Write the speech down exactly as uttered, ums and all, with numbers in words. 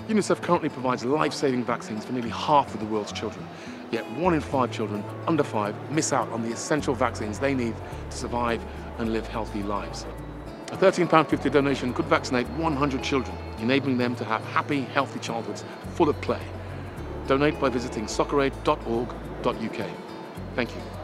Unicef currently provides life-saving vaccines for nearly half of the world's children. Yet one in five children under five miss out on the essential vaccines they need to survive and live healthy lives. A thirteen pounds fifty donation could vaccinate one hundred children, enabling them to have happy, healthy childhoods full of play. Donate by visiting socceraid dot org dot U K. Thank you.